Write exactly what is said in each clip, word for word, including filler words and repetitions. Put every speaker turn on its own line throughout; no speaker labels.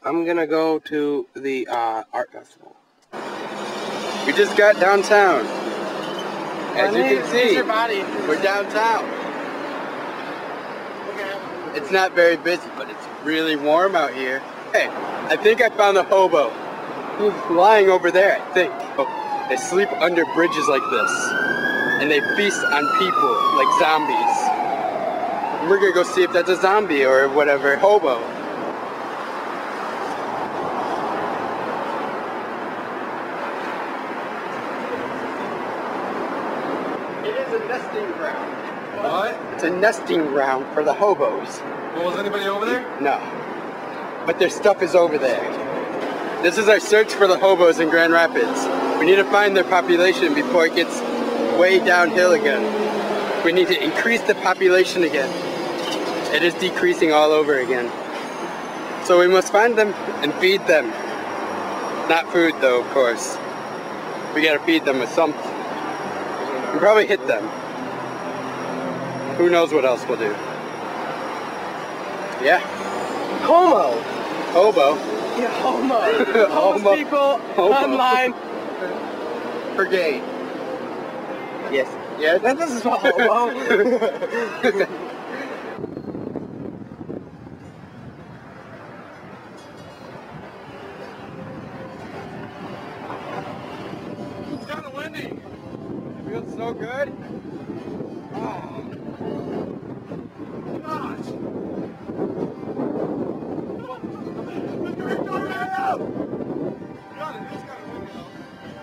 I'm gonna go to the uh, art festival. We just got downtown. As you can see, we're downtown. It's not very busy, but it's really warm out here. Hey, I think I found the hobo. He's lying over there, I think. They sleep under bridges like this, and they feast on people like zombies. We're gonna go see if that's a zombie or whatever, hobo. It is a nesting ground.
What?
It's a nesting ground for the hobos.
Well, was anybody over there?
No. But their stuff is over there. This is our search for the hobos in Grand Rapids. We need to find their population before it gets way downhill again. We need to increase the population again. It is decreasing all over again. So we must find them and feed them. Not food though, of course. We gotta feed them with something. We'll probably hit them. Who knows what else we'll do. Yeah.
Homo!
Hobo.
Yeah, homo.
Homo.
Homo people
Homo.
online.
For gay. Yes. Yes.
That doesn't spell homo.
It's kind of windy.
It feels so good. Oh.
Gosh. God, it is kind of windy though.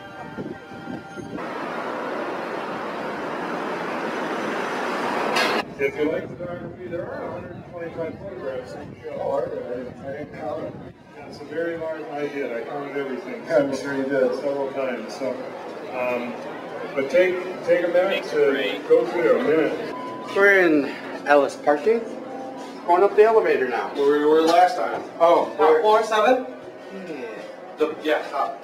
If you like photography, there are one hundred twenty-five photographs in the show.
Oh, I didn't, I didn't count it.
It's a very large idea. I counted everything. I'm sure you did several times. So, um, but take take a minute to go through a minute.
We're in Ellis Parking. Going up the elevator now.
Where we were last time.
Oh, we're,
Floor seven?
The, yeah. Up.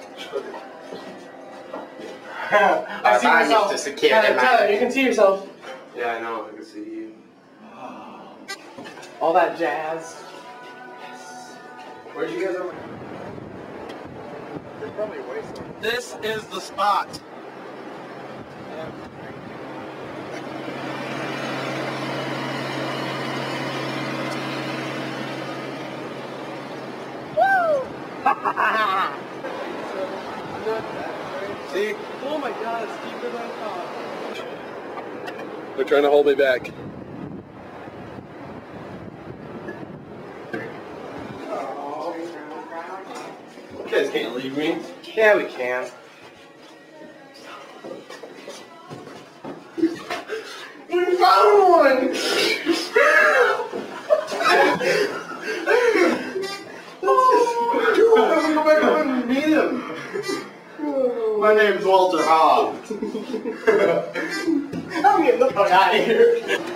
I see
I'm
yourself.
just a kid.
Tyler, Tyler, you can see yourself.
Yeah, I know. I can see you.
All that jazz.
Where'd you guys over? There's probably way some.
This is the spot. See?
Oh my god, it's deeper than I thought.
They're trying to hold me back. You guys can't leave me.
Yeah, we can.
We found one! Let's go back up and meet him. My name's Walter Hobb.
I'm getting the fuck out of here.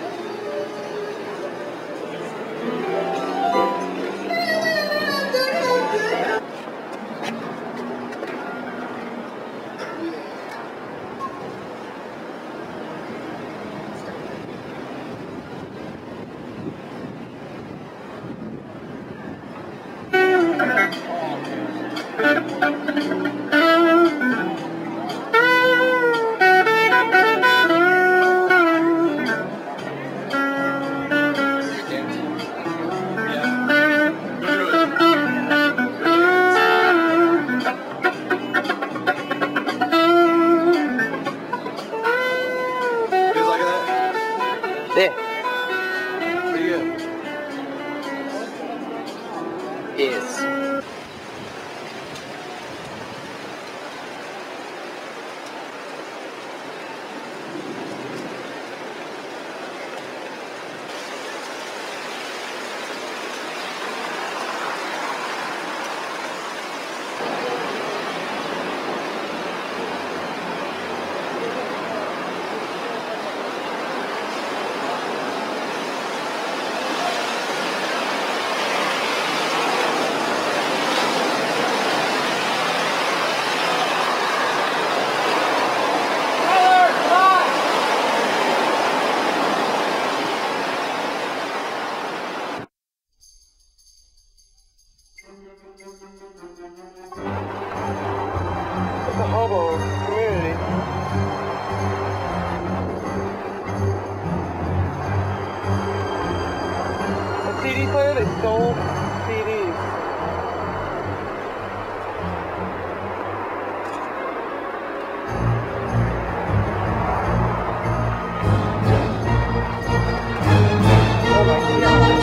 There.
Pretty good.
Yes.
D player, they stole C Ds. Oh my god.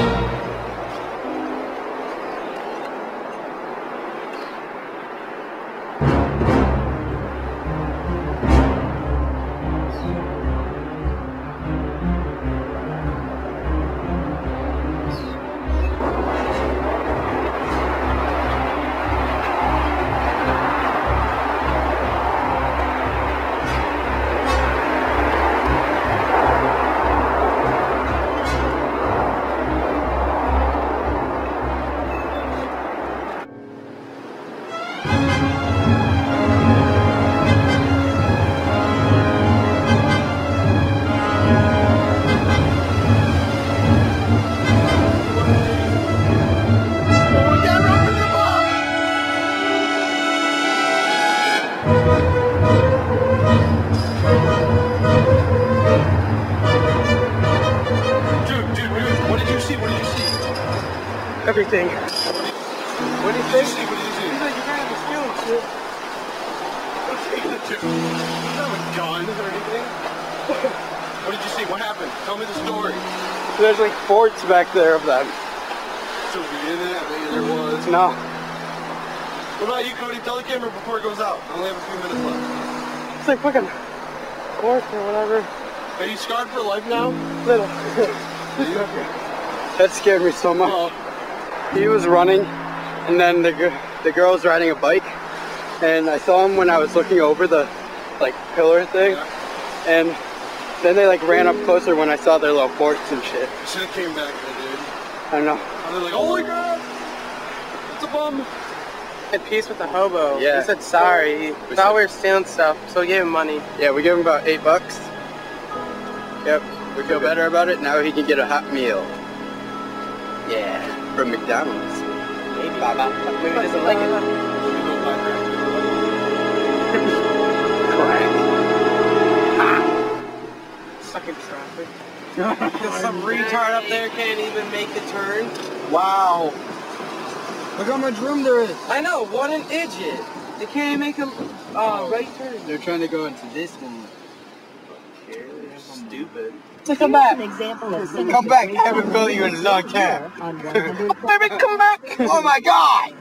Everything.
What do you think?
He's like, you're kind of stealing shit.
You don't have a gun or anything? What did you see? What happened? Tell me the story.
There's like forts back there of them.
So we in it? Maybe there was.
No.
What about you, Cody? Tell the camera before it goes out. I only have a few minutes left.
It's like fucking forts or whatever.
Are you scarred for life now?
Little. That scared me so much.
Oh.
He was running, and then the g- the girl was riding a bike, and I saw him when I was looking over the like pillar thing,
Yeah.
and then they like ran up closer when I saw their little forts and shit.
You should have came back there, dude.
I don't know.
And they're like, oh my god! It's a bum!
Had peace with the hobo.
Yeah.
He said sorry. He
We
thought
said-
we were stealing stuff, so we gave him money.
Yeah, we gave him about eight bucks. Yep, we feel better about it. Now he can get a hot meal. Yeah, from McDonald's.
Maybe.
Baba.
Maybe he doesn't like it. Stuck in traffic. Because some retard up there can't even make the turn.
Wow. Look how much room there is.
I know, what an idiot. They can't even make a uh, right turn.
They're trying to go into this one.
Stupid.
Come back.
An example of
Come back. I haven't built you in a long time.
on one hundred
Baby, come back. Oh my God.